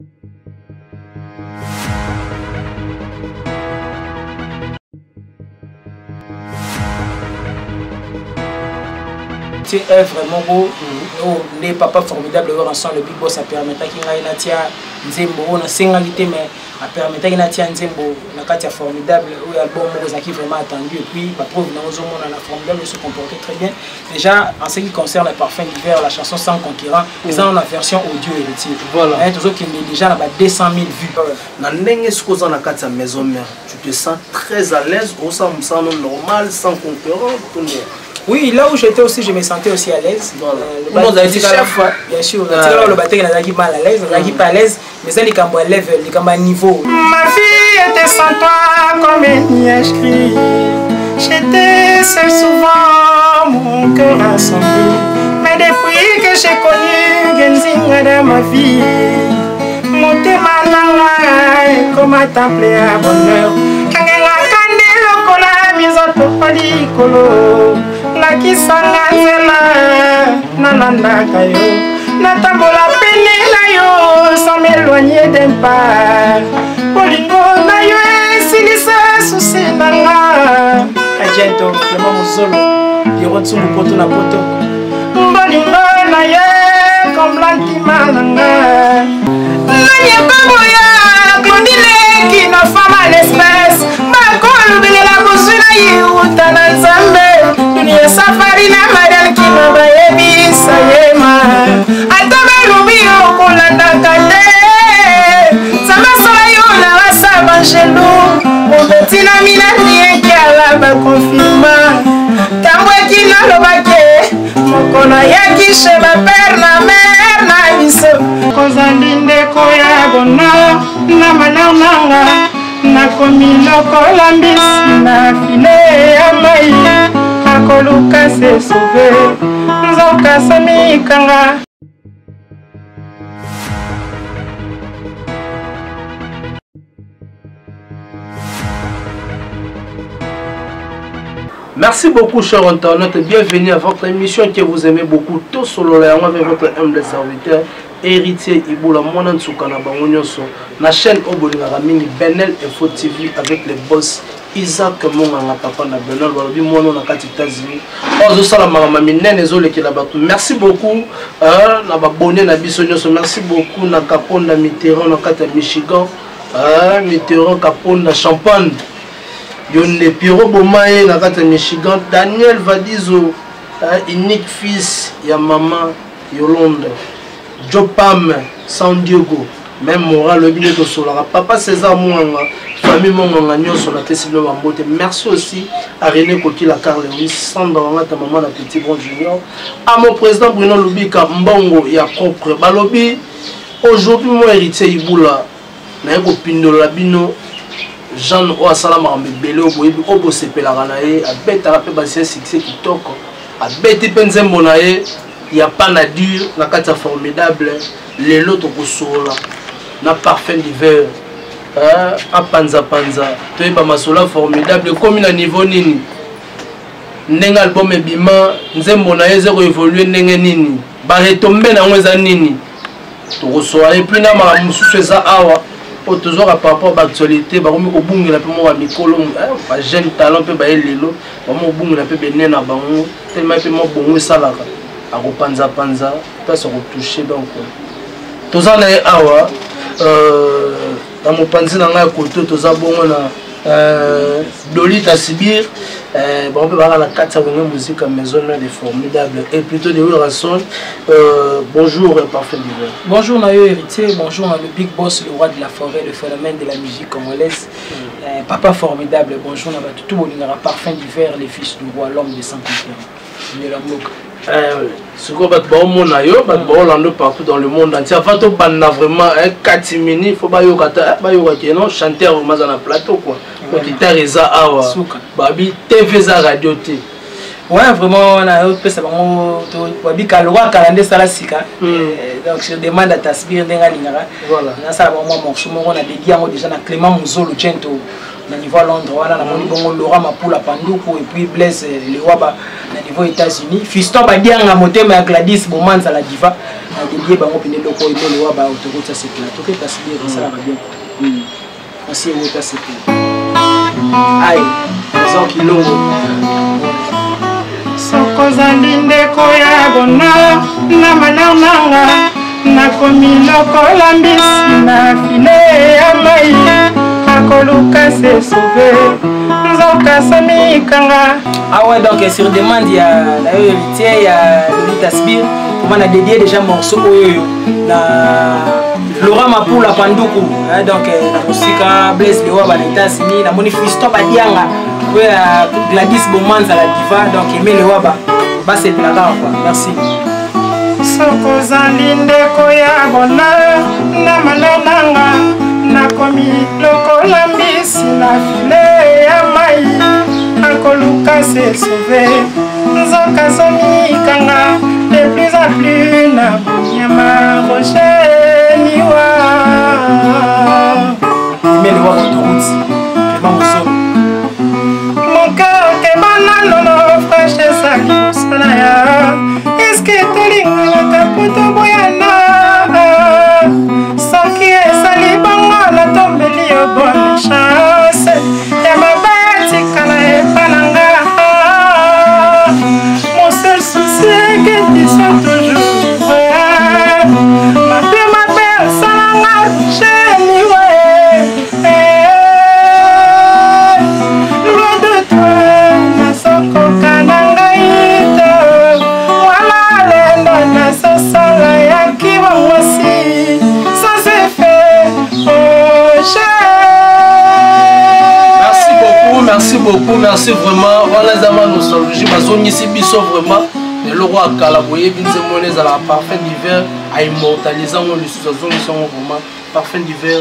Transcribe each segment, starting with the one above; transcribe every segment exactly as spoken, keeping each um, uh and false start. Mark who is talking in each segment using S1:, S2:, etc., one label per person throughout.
S1: C'est vraiment beau. Les papas formidables ensemble, le Big Boss a permis qu'il y ait un Nzembo, on a cinq invités, mais a permis qu'il y ait un Nzembo, un formidable, où l'album est vraiment attendu. Et puis, la preuve, nous avons formidable se comporter très bien. Déjà, en ce qui concerne les parfums d'hiver, la chanson Sans Conquérant, ils ont la version audio héritier. Voilà. Toujours qui est déjà deux cent mille vues.
S2: Dans la maison mère, tu te sens très à l'aise, ou ça me semble normal, sans concurrent.
S1: Oui, là où j'étais aussi, je me sentais aussi à l'aise.
S2: Voilà.
S1: Euh, le dit chef, bien sûr. Ah. Le batteur n'a pas mal à l'aise, n'a pas à l'aise, mais ça, les cambouis level, les cambouis niveau.
S3: Ma fille était sans toi comme un nuage gris. J'étais seul souvent, mon cœur a sombré. Mais depuis que j'ai connu Genzinga dans ma vie, mon thème est comme un temple à bonheur. Nakisanga nzela nalandaka yo natambola pene na yo sans m'éloigner d'un pas bolingo na yo esilisa susi nanga
S1: ajeto Clément Mozolo Biro Tsumbu poto na poto
S3: bolingo na yo comme l'antima nanga nanya kaboya Claudine qui n'a femme à l'espèce makolo belela kozuna yiuta na nzambe dunia safari na marial kino bayebisa yema ata balubi okolandaka te nzambasala yo na basa bangelu mobetina minati ekiala bakonfirma ntango ekina lobake mokolo ayaki she bapere na mere na biso kozali ndeko ya bona na malamu nanga nakomi lokola mbisi na file ya mai akoluka se sauve nzoka samikanga.
S2: Merci beaucoup, chers internautes, et bienvenue à votre émission que vous aimez beaucoup. Tout solo la avec votre humble serviteur, héritier Iboula Mwana Ntsukana Bangonyoso, la chaîne Obolinga Ramini Benel Info T V avec les boss Isaac Monganga Papa na Benel Walobi Mwana na kati États-Unis. Ozo sala mama minene zo leki la batu. Merci beaucoup euh na ba bonné na biso nyoso. Merci beaucoup na Kaponda Mitterrand na kati Michigan. Euh Mitterrand Kaponda Champagne. Yonne Piro Bomaye na kati Michigan. Daniel Vadizo, euh, unique fils ya maman Yolande. Jopam San Diego. Même moral le billet de Solara. Papa César Mouanga, famille Mouanga Nyoso la Tessilo Mambote. Merci aussi à René Kokila Carle, Sandra ta maman la Petit Bon Junior. À mon président Bruno Lubika Mbongo et à propre Balobi. Aujourd'hui, mon héritier Iboula, Naeko Pindola Bino, Jean Ouassalam Ambele, Obo Sepelaranae, à Bête à Basien Succès qui toque, à Bête Penzembonae, il n'y a pas à dire, la carte formidable, les lots au sola. Na parfum d'hiver à panza panza tu es pas masola formidable comme na niveau nini nenga album ebima nzembo na yeze ko évoluer nenge nini ba retomber na ngweza nini to reçoit et puis na ma mususu eza awa pour toujours par rapport à l'actualité ba komi ko bungela pe mo ba mikolo ba jeune talent pe ba elelo ba mo bungela pe benene na bango tellement pe mo bongo salaka a ko panza panza pas se retoucher donc tous en est awa dans mon panzi dans la côte tous en bon na Dolita Sibir bon on peut voir la quatre musique à maison des formidables et plutôt de Wilson. Bonjour parfait d'hiver.
S1: Bonjour Nayo héritier, bonjour le big boss, le roi de la forêt, le phénomène de la musique congolaise. Papa formidable, bonjour na tout le monde parfum d'hiver, les fils du roi, l'homme de Sans Conquérant.
S2: Ce qu'on va te mon ayo, va te partout dans le monde entier. Avant de banner vraiment un quatre minutes, il faut pas y non chanteur vraiment dans le plateau quoi. Quand tu t'as reza awa, babi T V za radio T.
S1: Ouais vraiment on a autre ça vraiment babi kalwa kalande sala sika. Donc je demande à Tasbir denga lingara. Voilà. Na ça vraiment morceau on a dédié déjà na Clément Mozolo Gento. Na niveau Londres voilà na moni bongo Laura Mapula Panduku et puis Blaise le Waba na niveau États-Unis fiston badianga motema ya Gladys Bomanza la diva na dédié bango pene loko ibele wa ba autoroute ça c'est plateau que ta sibir ça va bien merci au ta c'est aïe ça kilongo
S3: sokozali ndeko ya bona na mananga nakomi lokola mbisi na file ya mai akoluka se sauver nzoka samikanga.
S1: Ah ouais, donc sur demande il y a la héritier, il y a Lolita Sbir comment on a dédié déjà morceau na Laurent Mapoula Panduku donc la musique Blaise Lewa ba États-Unis la manifestation badianga ouais Gladys Bomanza la diva donc Aimé Lewa ba ba c'est la quoi merci.
S3: Sokozali ndeko ya bona na malenanga nakomi lokola mbisi na file ya mai akoluka se sauver nzoka somikanga de plus en plus na bonyama rocheniwa
S1: Melewa autoroute Clément Mousson
S3: mon cœur te banano fraîche sali mosala est-ce que tolingaka poto boyana soki esali bango natombeli yo bonne chance ya mabati kala epananga mon seul souci est que tu sois toujours vrai ma paix ma paix salanga cheniwe loin de toi nasokoka na ngai to wala lendo nasosala ya kiwa mwasi sans effet oh
S2: merci beaucoup merci beaucoup merci vraiment voilà zama nostalgie bazongisi biso vraiment le roi kala boye binze moneza la parfum d'hiver a immortaliser on le sous azongisi vraiment parfum d'hiver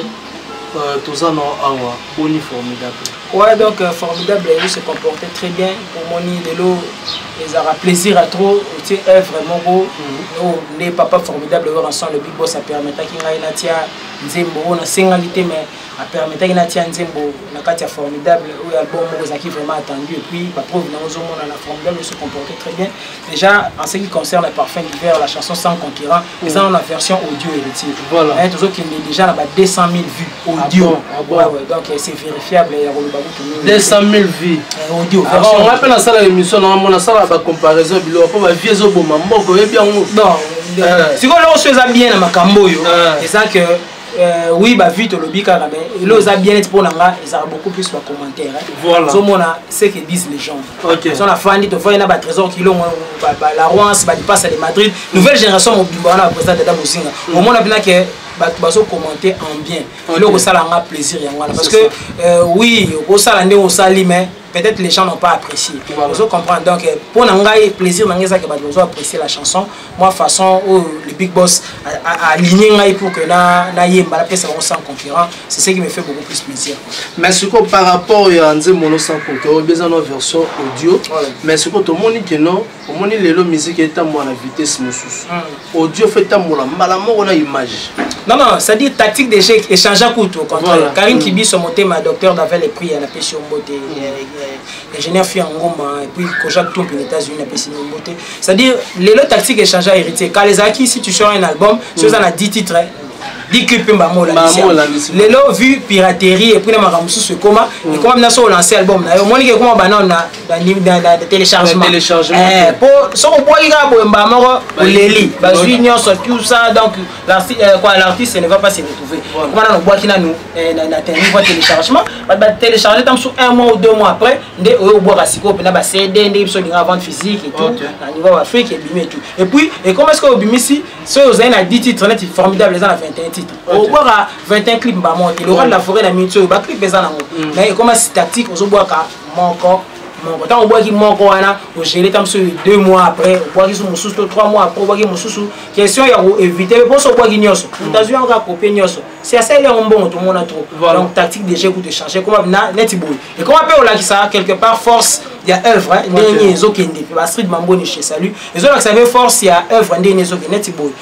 S2: tous en awa boni formidable.
S1: Ouais, donc euh, formidable, il se comportait très bien. Pour Moni de l'eau, ils auront plaisir à trop. Tu es vraiment beau. Nous, les papas formidables, ensemble, le big boss a permis qu'il y ait un Nzembo, on a singalité, mais a permis qu'il y ait un Nzembo, on a un formidable, où l'album qui vraiment attendu. Et puis, la preuve, nous avons un formidable, il se comportait très bien. Déjà, en ce qui concerne les parfums d'hiver, la chanson Sans Concurrent, ils ont une version audio héritier.
S2: Voilà.
S1: Hein, tout qui est déjà là-bas deux cent mille vues audio. Ah bon, ah bon. Ouais, ouais, donc c'est vérifiable.
S2: deux cent mille vues.
S1: Audio.
S2: Alors, on rappelle dans ça l'émission, on a ça la comparaison, on va vieux au bon moment, on va bien.
S1: Non, si on se fait bien dans ma camboyo, c'est ça que oui, bah vite le bic mais là ça bien être pour nanga, ils ont beaucoup plus de commentaires. Voilà. C'est ce que disent les gens. Ok. Ils sont la fan, ils voient un trésor qui l'ont la Rouen, bah ils passent à Madrid. Nouvelle génération au Bimba, on président de Damosinga. Au moins on a bien que bato commenter en bien. Là ça a plaisir parce que oui, au salon on sali mais peut-être les gens n'ont pas apprécié. Vous comprenez donc pour n'engager plaisir n'engager ça que bato besoin apprécier la chanson. Moi façon où le big boss a aligné pour que na na yemba la pièce Sans Concurrent, c'est ce qui me fait beaucoup plus plaisir.
S2: Mais ce que par rapport à Nzembo Sans Concurrent, besoin d'une version audio. Mais ce que tout le monde dit que non, au monde les lo musique est à moi la vitesse mosus. Audio fait à moi la malamment on a image.
S1: Non non, ça dit tactique d'échec échanger coup au contraire. Karine Kibi son monté ma docteur d'avait les prix à la pêche au beauté. Ingénieur fi en Ngoma et puis Kojak Toum aux États-Unis a pêché au beauté. C'est-à-dire les lo tactique échanger héritier. Quand les acquis si tu sors un album, si vous en a dix titres dix clips mbamo la mission. Les lo vu piraterie et puis na makamusu ce comment et comment na so lancer album na yo moni ke comment bana na dans téléchargement. Eh pour so ko boyi ga bo mbamo ko leli bazui nyonso tout ça donc l'artiste quoi l'artiste ne va pas se retrouver. Comment na boyi na nous na na téléchargement ba télécharger tam sur un mois ou deux mois après ndé o boyi ka siko pe na ba C D ndé biso dinga vente physique et tout na niveau Afrique et bimé tout. Et puis et comment est-ce que bimisi so vous avez na dix titres net formidable les en vingt et un titres. Au boire à vingt et un clips bah monter le roi de la forêt la minute bah clip les en mais comment c'est tactique au boire à mon corps mon temps au boire qui mon corps là au gérer tam sur deux mois après au boire qui sont sous trois mois après au boire qui mon sous question il y a éviter mais pour ce boire qui nyoso t'as vu encore copier nyoso c'est assez là on bon tout le monde a trop donc tactique déjà pour te changer comment na net boy et comment après on l'a qui ça quelque part force il y a œuvre hein dernier zo qui est bah street mambo ni chez salut les autres ça veut force il y a œuvre dernier zo qui net boy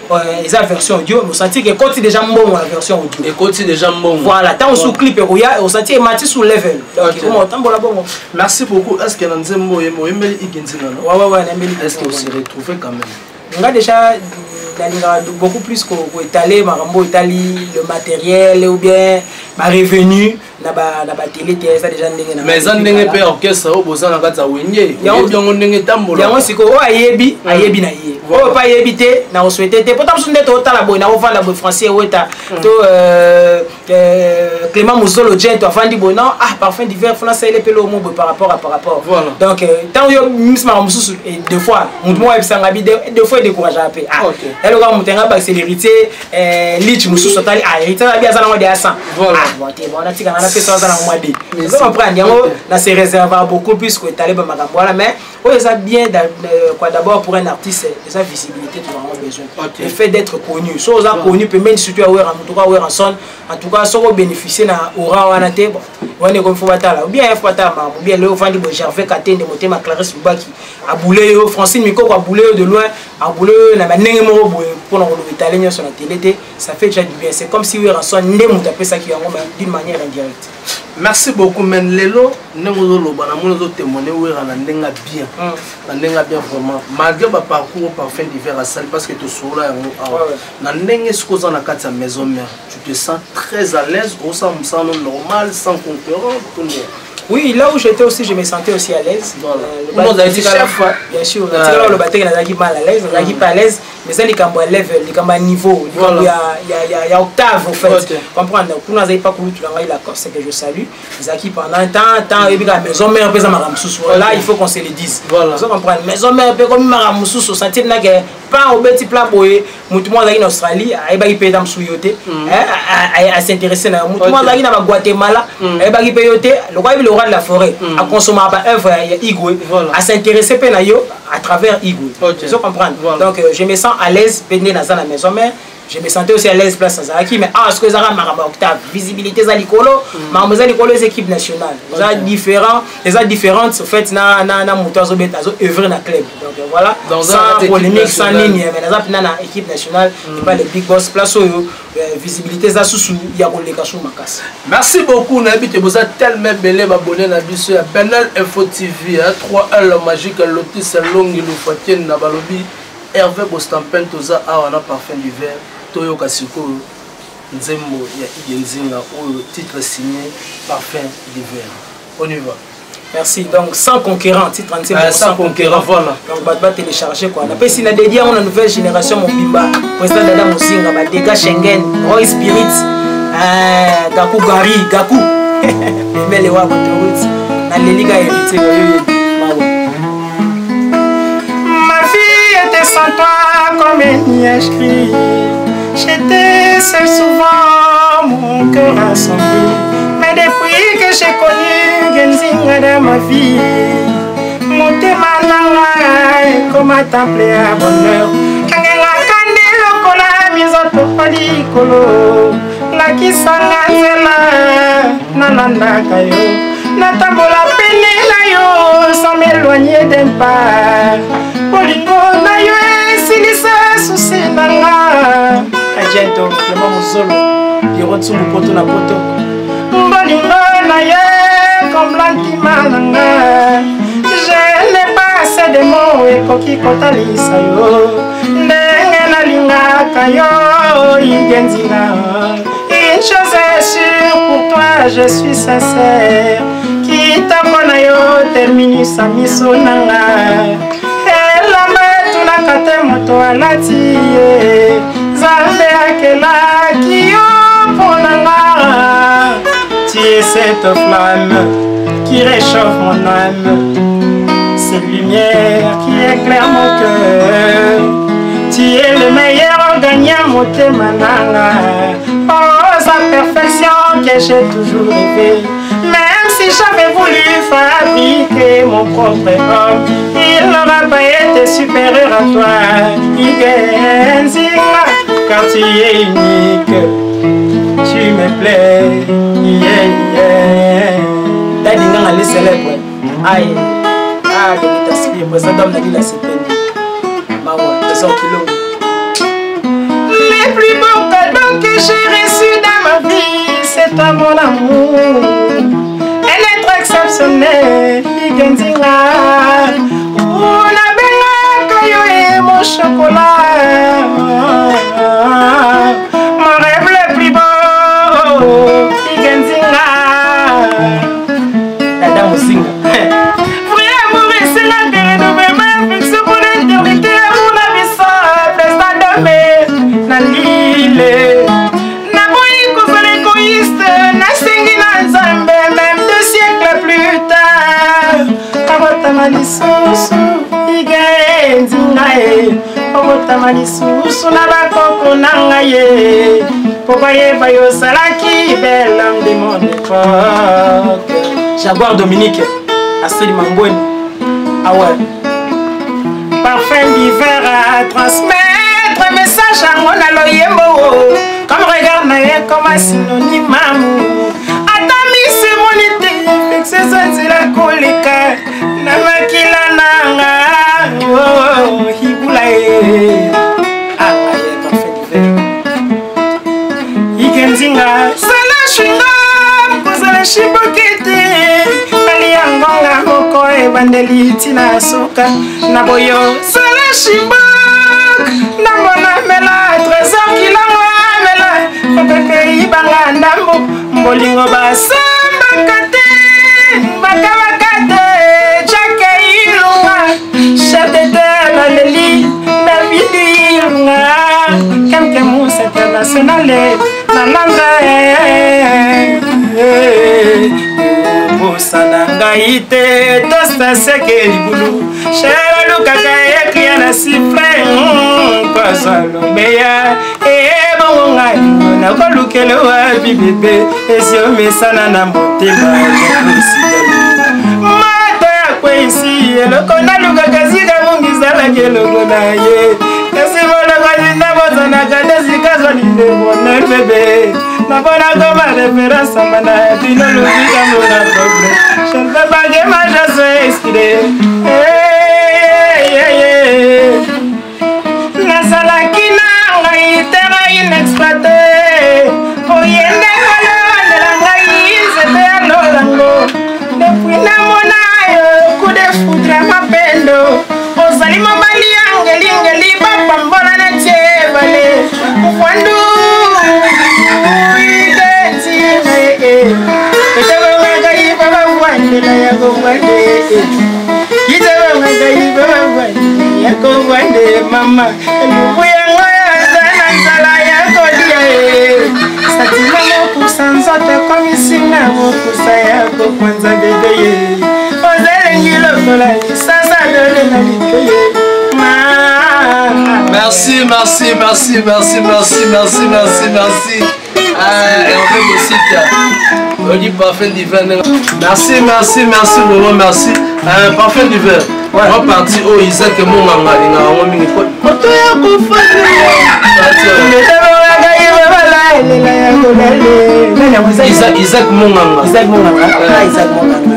S1: ils ont version audio, mais senti que quand déjà bon la version audio.
S2: Et quand déjà bon.
S1: Voilà, tant sous clip et on senti Mathieu sous level. Donc comment tant bon la bon.
S2: Merci beaucoup. Est-ce que dans Zembo et moi Emeli Igenzina?
S1: Ouais ouais ouais, Emeli.
S2: Est-ce que vous se retrouvez quand même?
S1: On a déjà beaucoup plus qu'au étaler Marambo Italie le matériel ou bien ma revenu na ba na ba télé ça déjà ndenge na
S2: mais ça ndenge pe orchestre au boza na kata wenye ya bien ndenge tambola
S1: ya siko o ayebi ayebi na ye o pa yebi te na o souhaiter te pourtant sunde to tala boy na o vanda boy français weta to euh Clément Muzolo Jen to afandi boy non ah parfum d'hiver fona ça ele pelo mo boy par rapport à par rapport donc tant yo misma mususu et deux fois mutu mo ebisanga bi deux fois décourager pe ah elle va mutenga ba c'est l'héritier euh lich mususu tali ah héritier bi azana mo de cent voilà bon te bon na tika na fait ça dans mois de mais ça comprendre yango na se réserver beaucoup plus que talé ba makambo wala mais oh ça bien quoi d'abord pour un artiste sa visibilité tu as vraiment besoin le fait d'être connu so ça connu peut même si tu as en tout cas en son en tout cas so bénéficier na aura wana te on est comme faut batala ou bien faut batala ou bien le vandi bo Gervais Katende motema Clarisse Lubaki a boulé Francine Miko a boulé de loin a boulé na manenge mo bo pour le italien sur la télé ça fait déjà du bien c'est comme si oui en son ndé mo taper ça qui en d'une manière indirecte.
S2: Merci beaucoup men lelo nengo lo bana mo zo témoigner oui na ndenga bien na ndenga bien vraiment malgré ba parcours parfum d'hiver à salle parce que tu sur là na ndenge ce qu'on a quatre maison mère tu te sens très à l'aise au sens normal sans concurrent.
S1: Oui, là où j'étais aussi, je me sentais aussi à l'aise.
S2: Voilà. Euh, le chef,
S1: bien sûr. Euh, le batteur, il a mal à l'aise, il a pas à l'aise, mais ça, il y a un level, il y a un niveau, il y a une octave, en fait. Comprendre. Pour nous, pas couru, tu l'as la Corse, que je salue. Ils acquis pendant un temps, temps, et puis la maison mère, là, il faut qu'on se le dise. Voilà. Vous comprenez. Maison mère, comme Maram Moussous, au sentier, pas au petit plat, boy, Moutouma, en Australie, à Ebagi Pedam Souyoté, à s'intéresser à Moutouma, à Guatemala, à Ebagi Peyoté, le roi, le de la forêt à consommer œuvre Igwe à s'intéresser à travers Igwe. Je comprends. Donc je me sens à l'aise dans la maison mais je me sentais aussi à l'aise place à Zaki mais ah ce que ça marama octave visibilité za likolo mais za likolo les équipes nationales ça différent les a différentes en fait na na na moto zo beta zo œuvre na club donc voilà sans polémique sans ligne mais na za na équipe nationale et pas les big boss place yo visibilité za susu ya koleka sou makasi.
S2: Merci beaucoup na bité boza tellement belé abonné na biso ya Benel Info T V trois L magique lotis longi lu fatien na balobi Hervé Bostampen toza awana parfum d'hiver Toyo Kasiko Nzembo ya Igenzinga au titre signé parfum d'hiver. On y va.
S1: Merci. Donc sans concurrent, titre entier
S2: ah, sans, sans concurrent, voilà.
S1: Donc bah bah télécharger quoi. On appelle si na dédié on a nouvelle génération mon bimba. Président Dada Mosinga, bah dégâts Schengen, Roy Spirit, euh, Gaku Gari, Gaku. Mais les wa autoroute. Na Leliga hérité
S3: Ma vie était sans toi comme une nuage gris. J'étais seul souvent, mon cœur assemblé. Mais depuis que j'ai connu Genzinga dans ma vie, mon témananga est comme un temple à bonheur. Kangenga kande lokola mizoto palikolo. La kisanga zela nananda kayo. Natambola pene na yo sans m'éloigner d'un pas. Polingo na yo esilisa susi nanga.
S1: Agento, Clément Muzolo, Pierrot Tsumbu poto na poto.
S3: Bolingo na ye comme l'antima nanga. Je n'ai pas assez de mots et koki kotalisa yo. Ndenge na lingaka yo Igenzinga. Une chose est sûre, pour toi je suis sincère. Kita kona yo terminus a miso nanga. Elamba tunakate moto alati ye. Zambe akela kiyo ponanga. Tu es cette flamme qui réchauffe mon âme. Cette lumière qui éclaire mon cœur. Tu es le meilleur gagnant mon témananga. Oh, sa perfection que j'ai toujours rêvé. Même si j'avais voulu fabriquer mon propre homme, il n'aura pas été supérieur à toi. Igenzinga, car tu es unique. Tu me plais. Yeah, yeah.
S1: Dadinga les célèbres. Aïe. Ah, de l'état civil, président de la ville à Septembre. Mawa, deux cents kilos.
S3: que j'ai reçu dans ma vie, c'est toi mon amour. Un être exceptionnel, Igenzina. On a benga kayo et mon chocolat. Mon rêve le plus beau, Igenzina.
S1: La dame aussi.
S3: Vrai amour et c'est la guerre de mes mains, fixe pour l'éternité, mon ami simple, ça demeure dans l'île. Na boy cause l'égoïste, na sengi na nzambe, même deux siècles plus tard. Abotama lisusu, Igenzi ngae. Abotama lisusu na bakoko na ngaye. Pokoye bayo salaki, bel homme de mon époque.
S1: Jaguar Dominique, Astrid Mangouine. Ah ouais.
S3: Parfum d'hiver à transmettre, message à mon aloyembo. Comme regarde naïe comme un synonyme amour. Atami c'est mon été, fixe c'est la colika. Namakila nanga, oh, hibulae.
S1: Ah, ouais, parfum d'hiver.
S3: Igenzinga, sala shinga, kozala shibokete. Aliangonga moko e bandeli tina soka. Naboyo, sala shibok. Namona mela, trésor kilango mela. Pepe ibanga ndambo, mbolingo basamba kate. Makawakate, chake ilunga. Chef de terre, Lali, David ilunga. Kemke mousse internationale, nananga. Bosana ite, tosta seke libulu. Chere lukaka ekria na sifre, pasalo beya. E bonga na kolukele wa bibebe, esio mesana na motema ya mata kwe isi, eloko na lukaka zika mungizala keloko na ye. Kasi bola kwa na bozana kade zika zoni bone bebe. Na bona goma référence mana bino luzika mona problème. Je ne peux pas que ma chasse expirée. Hey, hey, hey. Nasalaki na ngai terra inexploitée. Oyende kolone la ngai c'était lolango. Depuis na mona yo coup de foudre mapendo. Ozali mobali angeli ngeli papa mbona na tiebale. Mwandu mama lubuyango yazana nzala yakolia e satima mokusa nzote komisinga mokusa yako kwanza bebe ye ozelengi lokola lisasa dole na litoye.
S2: Merci, merci, merci, merci, merci, merci, merci, merci. Ah, et on fait aussi on dit parfum d'hiver. Merci, merci, merci, vraiment merci. Euh, parfum d'hiver. Ouais. On parti au Isaac et mon maman. Isaac, Isaac mon maman.
S1: Isaac mon maman. Ah, Isaac mon maman.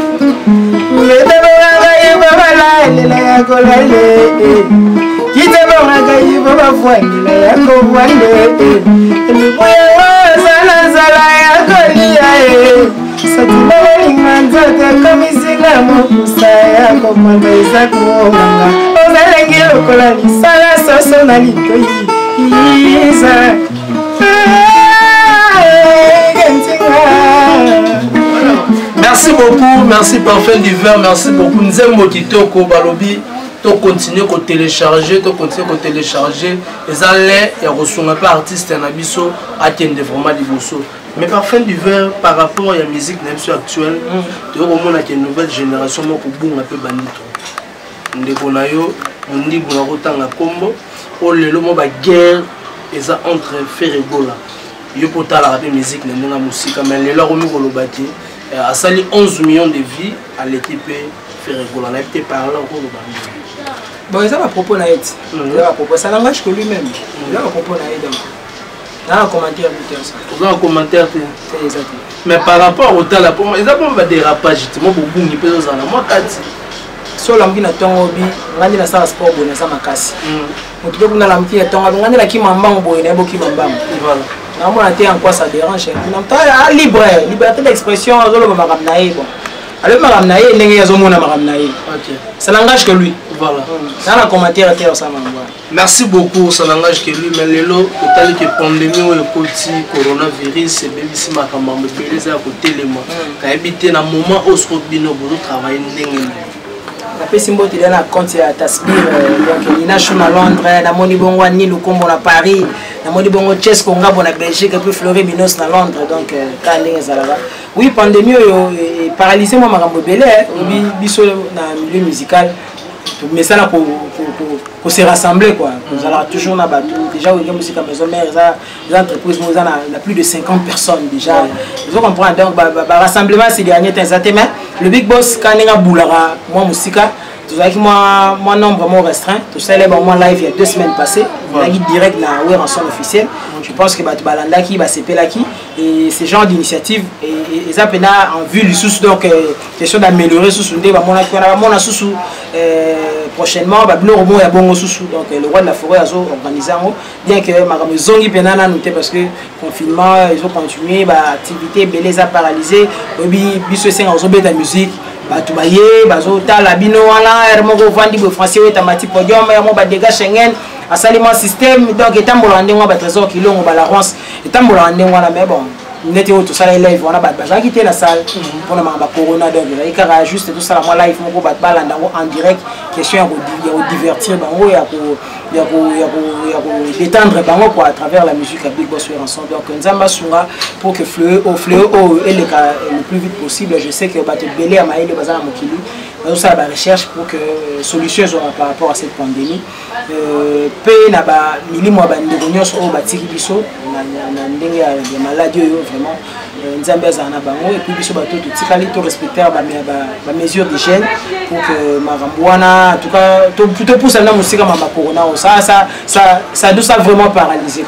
S3: Kite bonga yi baba fwani la yako wande Lubuya wazala zala yako liya e Satibale inganzote komisinga mokusa yako Mwanda Isaac mwanga Ozalengi lokola lisala soso na litoyi Isaac
S2: Merci beaucoup, merci Parfum d'hiver, merci beaucoup. Nous aimons Kitoko Balobi. Tu continues à télécharger, tu continues à télécharger. Les allées, il y a reçu un peu artiste en abisso, atteindre vraiment des bossos. Mais Parfum d'hiver, par rapport à la musique actuelle, tu as une nouvelle génération qui est un peu bandito. Nous avons on dit que nous avons un combo. On a une guerre entre Fer et Gola. Il faut que la musique, la musique, mais les gens ont a sali onze millions de vies à l'équipe Fer et Gola. On a été parlé au
S1: bon, c'est à propos naït. C'est à propos, ça n'engage que lui-même. C'est à propos naït donc. Là, un commentaire ça.
S2: Vous avez un commentaire.
S1: C'est exactement.
S2: Mais par rapport au talent, ils ont pas des dérapages. Moi, beaucoup de personnes, moi,
S1: so la mkina tongo bi ngandi na sala sport bona sa makasi mutu pe kuna la mkina tongo ngandi la kimambango boye na boki mambango voilà na mona te en quoi ça dérange na mta libre liberté d'expression azolo makam na ye bon alors makam na ye ndenge yazomona makam na ye OK ça n'engage que lui voilà ça na commentaire te ça mamba
S2: merci beaucoup ça n'engage que lui mais lelo totali que pandémie ou ekoti coronavirus et bebisi makamba mbeleza ya kotelema ka ebité na moment au srobino bozo travailler ndenge
S1: la pesimbo te na compte ya Tasbir donc ina chuna Londres na moni bongo ni lukombo na Paris na moni bongo Chess Konga bona Belgique et puis Fleury Minos na Londres donc ka ndenge zalala oui pandémie yo paralysé moi makambo belé bi biso na milieu musical mais ça là pour pour se rassembler quoi nous allons toujours na bateau déjà au musique à maison mère les entreprises nous on a plus de cinquante personnes déjà vous comprenez donc ba rassemblement ces derniers temps mais le big boss quand on a boulara moi musique tout ça qui moi moi nombre vraiment restreint tout ça là moi live il y a deux semaines passées on a direct na ouais en son officiel je pense que bat balanda qui va s'épela qui et ce genre d'initiative et ça pena en vue du sous donc question d'améliorer sous sous ba mona ko na mona sous prochainement ba blo romo ya bongo sous donc le roi de la forêt azo organiser bien que ma zongi pena na noté parce que confinement ils ont continué ba activité beleza paralysée obi biso senga ozo beta musique batu baye bazo tala bino wala ermoko vandi bo français weta mati podium ya mo ba dégâts Schengen asaliment système donc etambola ndengwa ba trésor kilongo ba la ronce etambola ndengwa la mais bon nete tout ça live on a ba ba qui était la salle pour na ba corona donc il y a juste tout ça la moi live moko ba balanda en direct question ya divertir bango ya ko ya ko ya ko ya ko détendre bango quoi à travers la musique à Big Boss ensemble donc nzamba sunga pour que fleu au fleu au et le plus vite possible je sais que ba te belé à maïle bazana mokili ça la recherche pour que solutions aura par rapport à cette pandémie euh pe na ba milimo ba ndegonyos o ba tiki biso na ndenge ya maladie vraiment nzambe azana bango et puis biso bato to tikali to respecter ba ba mesures d'hygiène pour que marambouana en tout cas to plutôt pour ça na musika mama corona ça ça ça ça doit ça vraiment paralyser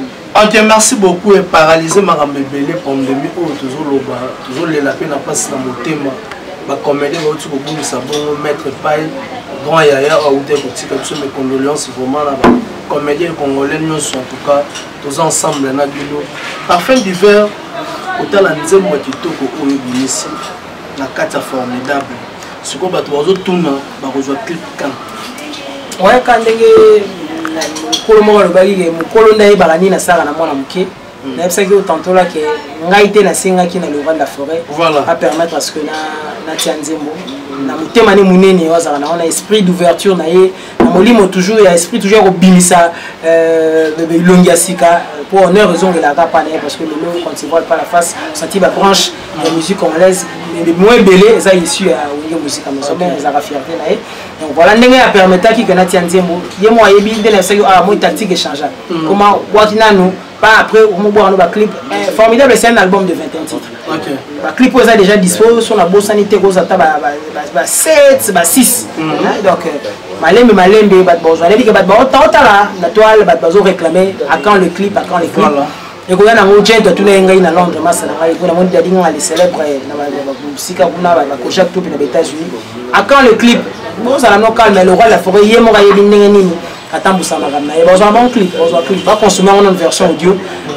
S2: OK merci beaucoup et paralyser marambe belé pandémie o toujours loba toujours les la peine pas na motema ba comédie va tout pour nous sabon mettre paille grand yaya ou des petits comme ça mes condoléances vraiment là comédien congolais nous en tout cas tous ensemble na bilo parfum d'hiver otala nzembo kitoko oyo binisi na kata formidable siko bato bazo tuna ba kozwa clip kan
S1: ouais quand ndenge mukolo mo lo bagi ke mukolo ndaye balani na sala na mwana muke na epsaki autant là que ngai te na singa ki na le roi de la forêt à permettre à ce que na na tia nzembo na mutema ni munene wazala na on a esprit d'ouverture na ye na molimo toujours il y a esprit toujours au bimisa euh de longia sika pour honneur raison de la capa parce que le long quand il voit pas la face senti ba branche de musique congolaise mais moins belé ça issu à la musique comme ça mais ça va fierté na ye donc voilà ndenge ya permettre ki kana tia nzembo ye mo yebi de na seki ah mo tactique échangeable comment watina nous pas après on va voir nos clip formidable c'est un album de vingt et un titres
S2: OK
S1: ba clip ça déjà dispo sur la bosanité ko ça ba ba sept ba six donc malembe malembe ba besoin dit que ba autant là la toile ba bazo réclamer à quand le clip à quand le clip et ko yana mo jento tuna ngai na Londres masala ngai ko na mo dia dinga les célèbre na ba musika kuna ba ko Jacques Top na États-Unis à quand le clip bon ça no calme le roi la forêt yemo ga yebi ndenge nini atambusa magana et besoin bon clip besoin clip pas consommer en version audio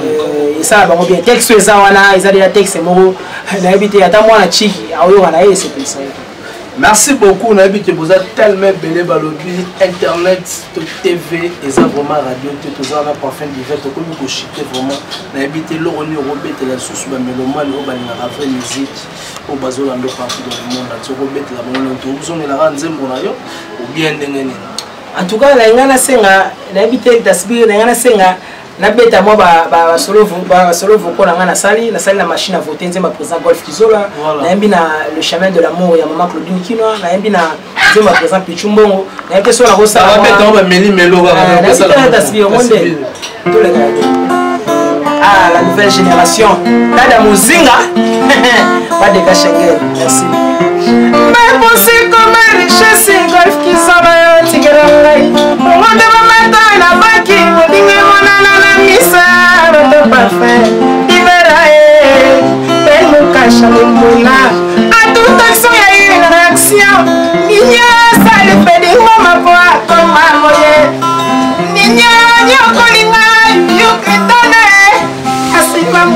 S1: et ça va bien texte ça wana ils a déjà texte mo na habité ata moi na chiki ayo wana et c'est ça.
S2: Merci beaucoup na habité vous êtes tellement belé balobi internet T V et ça vraiment radio tout ça na parfum d'hiver to comme ko chiter vraiment na habité lo oni robet la source ba mélomane o ba na rafle musique au bazola ndo partout dans le monde to robet la monde to vous on la nzembo na yo ou bien ndengene
S1: en tout cas la ngana senga na habité Tasbir na ngana senga na beta moi ba ba solo ba solo voko na ngana sali na sali la machine à voter nzemba président Golf Kizola na yembi na le chemin de l'amour ya maman Claudine Kinwa na yembi na nzemba président Pichumbongo na yembi so na ko sala
S2: ba beta ba meli melo ba
S1: ba sala Tasbir monde tous les gars ah la nouvelle génération dada muzinga pas de Schengen merci mais pensez comme richesse Golf Kizola tigerai monde ba mata na baki modinga mona misa de parfum libéré ben mon cache le mona à toute action il y a une réaction ignace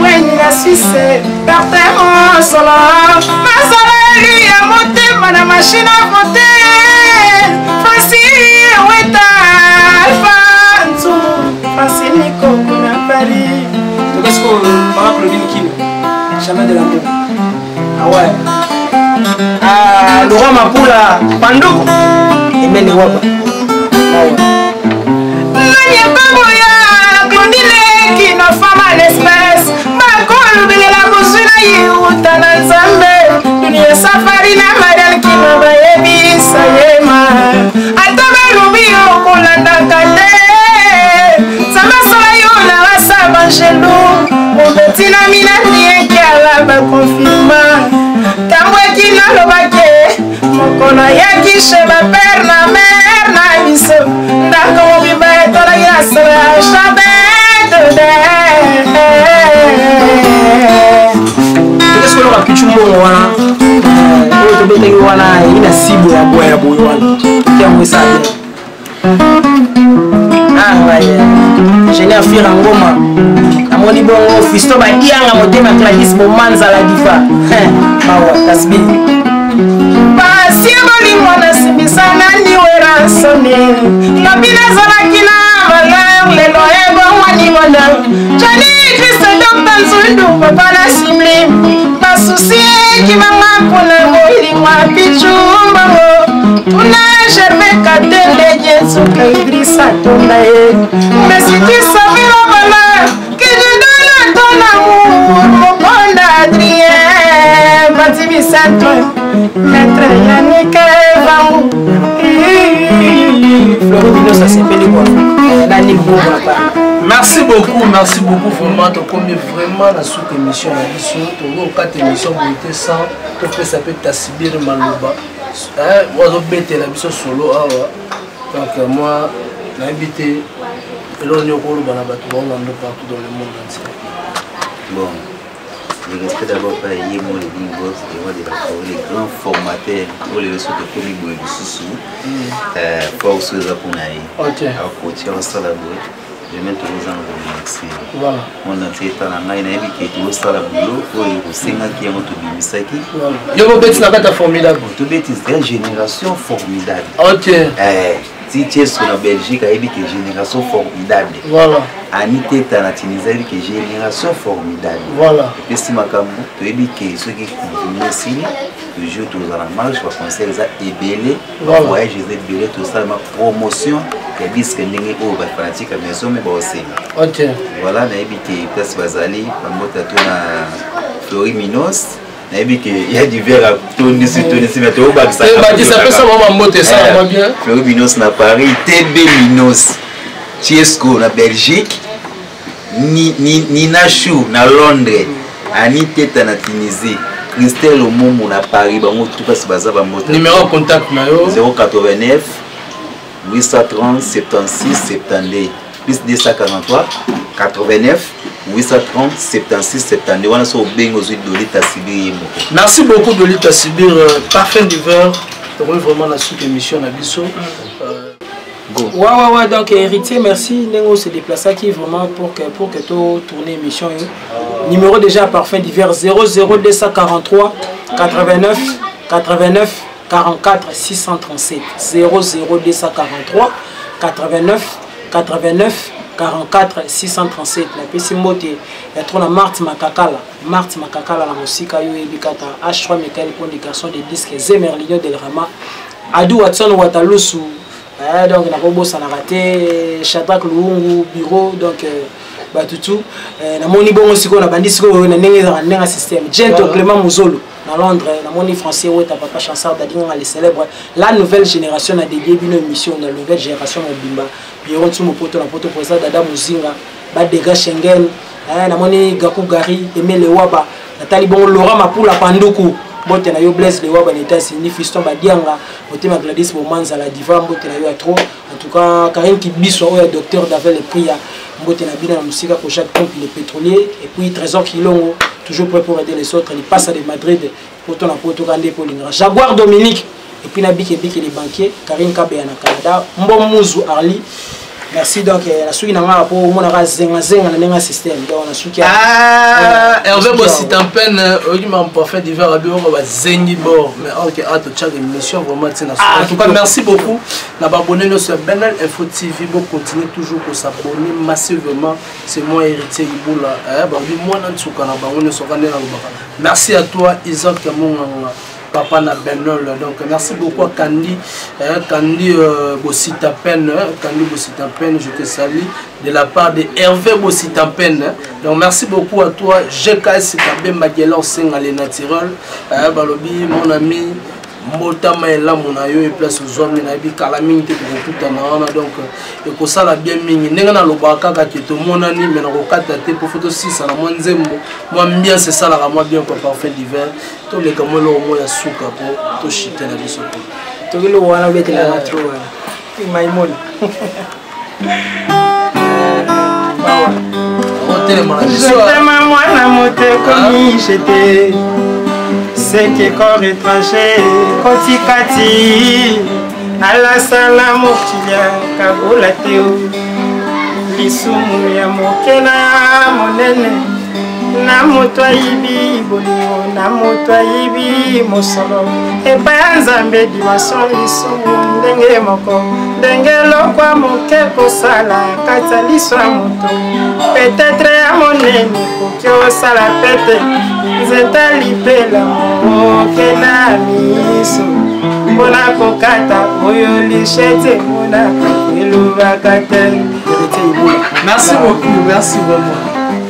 S3: Allemagne, la Suisse, Bertin en solo. Ma salari à monter, ma machine à voter. Facile, Weta, Alpha, facile, Nico, à Paris.
S1: Qu'est-ce qu'on va applaudir qui? Jamais de l'amour. Ah ouais. Ah, Laurent Mapoula, Pandou. Et même les Waba. Ah ouais.
S3: Safari na madal kino bayebi sayema atome rubio kolanda kate sama soyo na wasa banjelo obetina mina nie kiala ba confirma tambwe kino lobake mokono yaki chez ma père na mère na biso ndako biba tola ya sala chabet de
S1: qu'est-ce que l'on a pu tuer wana oyo tobetaki wana ina sibo ya boya ya boyo wana kiango esali ingénieur fira ngoma namoni bongo fisto badianga motema Gladys bomanzala diva mawa tasbi
S3: basi bolingo nasimbisana niwera nsoni lobi nazalaki na valeur lelo ebongwani bonheur jani Christ docteur nzundu papa na sublime basusi ekimanga mpona bolingo apichumbango tuna gerbe katende yesuka idrisa tonda ye mais si tu savais la valeur que je donne à ton amour mon bon Adrien Batibi Santo maître Yannick Vamou
S1: Floribino ça s'appelle quoi Nani Boba.
S2: Merci beaucoup, merci beaucoup vraiment. Tu as vraiment la sous-émission à l'issue. Tu as quatre émissions qui étaient sans. Tu peux s'appeler Tassibir Malouba. Moi, je vais la mission solo. Donc, moi, j'ai habité. Et là, on est au partout dans le monde entier.
S4: Bon, je respecte d'abord pas les mots, les big boss, les grands formateurs pour les ressources de comic boy du sous-sous. Force aux Apunaï. Ok. Alors, pour tirer en salle à bout. Je mets tous les ans au maxi. Voilà. On a fait un an et demi qui est au salle à boulot pour les cinq ans qui ont tout bien misaki. Voilà.
S2: Yo bête n'a pas formidable.
S4: Tout bête c'est une génération formidable.
S2: Ok.
S4: Eh, si tu es sur la Belgique, il y a une génération formidable.
S2: Voilà.
S4: Anité en Tunisie, il y a une génération formidable.
S2: Voilà.
S4: Et puis si ma caméra, tu as dit que ceux qui continuent ici, toujours tous à la marche, je conseille ça ébélé, voyage, je les ébélé, tout ça, ma promotion. Les disques n'engagent pas les fanatiques à la maison, mais aussi.
S2: Ok.
S4: Voilà, on a dit que Place Bazali, on a Flori Minos. On a dit qu'il y a du verre à tourner sur tourner sur mais au ça.
S2: Ça peut ça vraiment monter ça va bien.
S4: Flori Minos na Paris, T B Minos, Tiesco na Belgique, ni ni ni Nachou na Londres, Anité na Tunisie. Christelle Omomo na Paris, bango tout passe baza ba moto.
S2: Numéro contact na yo
S4: zéro quatre-vingt-neuf huit cent trente soixante-six soixante-deux plus deux cent quarante-trois quatre-vingt-neuf huit cent trente soixante-six soixante-deux. On a so bengo zui Dolita Sibir.
S2: Merci beaucoup Dolita Sibir, parfum d'hiver. Tu as vraiment la suite émission na biso.
S1: Ouais ouais ouais donc héritier merci Nengo se déplacer qui vraiment pour que pour que tu tourner émission numéro déjà parfum d'hiver zéro zéro deux cent quarante-trois quatre-vingt-neuf quatre-vingt-neuf quarante-quatre six cent trente-sept zéro zéro deux cent quarante-trois quatre-vingt-neuf quatre-vingt-neuf quarante-quatre six cent trente-sept na pesi moté ya trona Marthe Makakala Marthe Makakala la musique yo ebikata H trois mécanique communication des disques Zemerlino del Rama Adou Watson Watalusu. Ah, donc, on a beau ça n'a raté, Shadrach Luungu, bureau, donc, bah tout tout. Na moni bon aussi qu'on a bandit ce qu'on a né dans un système. Gento Clément Mouzolo, dans Londres, na moni français où est papa chansard d'Adin les célèbres. La nouvelle génération a dédié une émission dans la nouvelle génération Mobimba. Bureau de mon pote, la pote président d'Adam Muzinga, bas des gars Schengen, na moni Gakou Gari, Aimé Lewaba, Nathalie Bon Laurent Mapoula Panduku. Bote na yo Blaise le waba n'était signé fiston badianga bote ma Gladys Bomanza la diva bote na yo a trop en tout cas Karim Kibiso o docteur d'Avel le prix bote na bina na musika ko Jacques Pompe les pétroliers et puis Trésor Kilongo toujours prêt pour aider les autres il passe à de Madrid pour ton apôtre Randé Paulingra Jaguar Dominique et puis na biki biki les banquiers Karim Kabe na Canada Mbom Muzu Arli Merci donc la suite na nga pour mon ara zenga zenga na nga système donc na suite
S2: ah Hervé Bossi Tampene oyi m'a parfait divers à bureau ba zengi bo mais OK à to chaque émission vraiment tina en tout cas merci beaucoup na ba abonner nous sur Benel Info T V pour continuer toujours pour s'abonner massivement c'est moi héritier Ibula eh ba bi moi na tsuka na ba on so kande na lobaka merci à toi Isaac Kamonganga Papa na Benol donc merci beaucoup à Candy hein, Candy euh, Bossitapen hein, Candy Bossitapen je te salue de la part de Hervé Bossitapen hein. Donc merci beaucoup à toi G K S Kabé Magellan Senga les naturel hein, balobi mon ami Motama et là mon ayo et place aux hommes na bi kalaming te ko tout na donc et ko sala bien mingi nenga na lobaka ka ke to monani mais na ko kata te pour photo six na mo nzembo moi bien c'est ça la moi bien pour parfait d'hiver to le kamo lo mo ya suka ko to shite na biso
S1: to le wana bete la natro maimon bawa
S2: hotel mona biso
S3: je moi na mote comme j'étais c'est que corps étranger koti kati ala sala mokilia kabola teo lisumu ya mokena monene na moto ayibi bolingo na moto ayibi mosolo epai nzambe dimension lisumu ndenge moko ndenge lokwa moke kosala kati ya liso ya moto peut-être ya monene koki osala pete nzeta lipela moke na miso mpona kokata oyo lishete monaka elobaka te.
S2: Merci beaucoup, merci vraiment.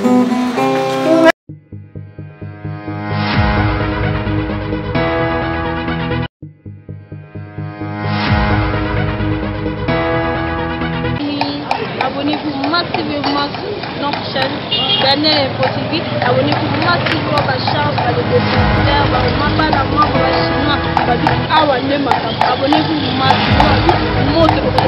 S5: Abonnez-vous massivement sur notre chaîne Benel Info T V. Abonnez-vous massivement à la chaîne par les commentaires, par le mapa, la main, par la chinois, par le awane makam. Abonnez-vous massivement. Montrez vos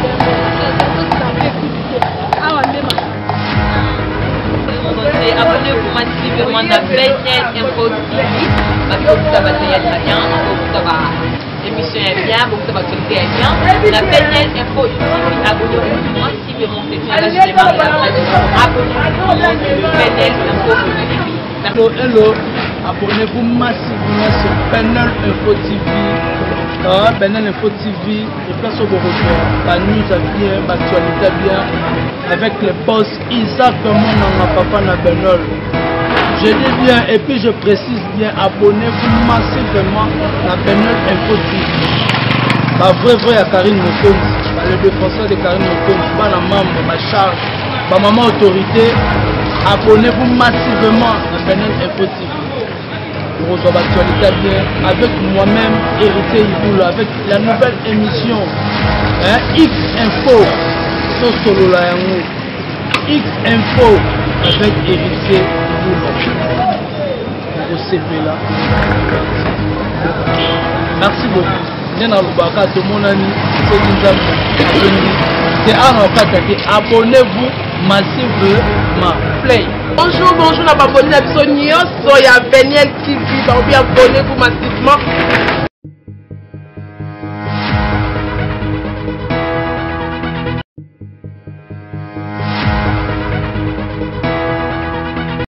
S5: abonnez-vous massivement à Benel Info T V. Parce que vous avez très bien, vous avez l'émission est bien, beaucoup de l'actualité est bien. La Benel Info T V, abonnez-vous massivement. C'est la chaîne abonnez-vous Benel Info T V.
S2: Hello, hello, abonnez-vous massivement sur Benel Info T V. Ah, Benel Info T V, les places au retour, la news bien, l'actualité bien, avec les boss Isaac Kamonganga Papa na Benel. Je dis bien et puis je précise bien, abonnez-vous massivement à Benel Info T V. La vraie vraie à Karine Mokonzi, le défenseur de Karine Mokonzi, la membre, ma charge, ma maman autorité. Abonnez-vous massivement à Benel Info T V. Pour rejoindre l'actualité bien, avec moi-même, Héritier Iboula, avec la nouvelle émission hein, X Info, sur Solo la Yango. X Info avec Héritier Iboula. Pour C P là. Merci beaucoup. Bien à l'Obaka, tout mon ami, c'est un abonnez-vous massivement. Play.
S6: Bonjour, bonjour, la abonnez à Benel T V, abonnez-vous massivement.